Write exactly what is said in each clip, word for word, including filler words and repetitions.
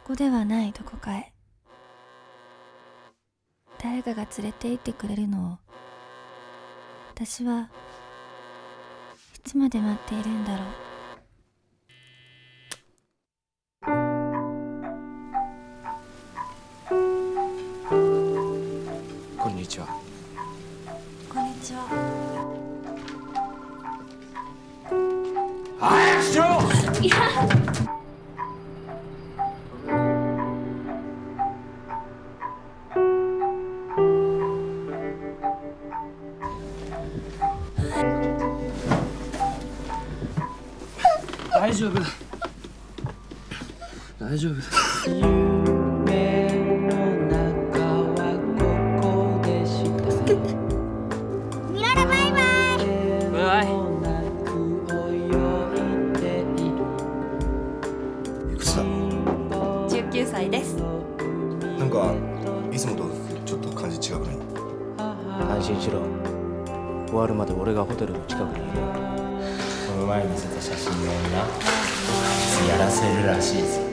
こではないどこかへ、誰かが連れて行ってくれるのを私はいつまで待っているんだろう。 こんにちは。 こんにちは。 早くしろ！ いや。 大丈夫だ。大丈夫だ。夢の中はここでした。 ミララバイバイ。 バイ。 いくつだ？ じゅうきゅうさいです。 なんかいつもとちょっと感じ違くない？ 安心しろ。終わるまで俺がホテルの近くにいる。 この前見せた写真の女、やらせるらしいですよ。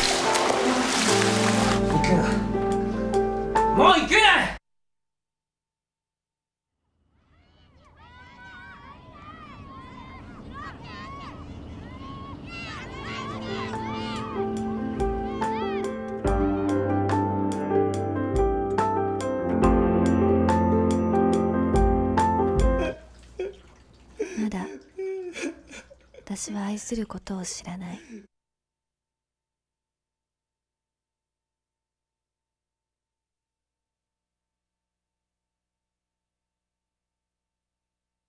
行くな。 もう行くな！ まだ私は愛することを知らない。